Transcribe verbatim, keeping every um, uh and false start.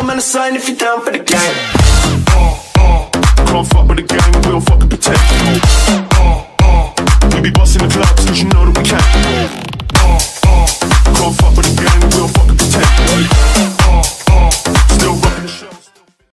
show, man, a sign if you're down for the game. Can't fuck with the game, we don't fucking pretend. We be busting the clubs, cause you know the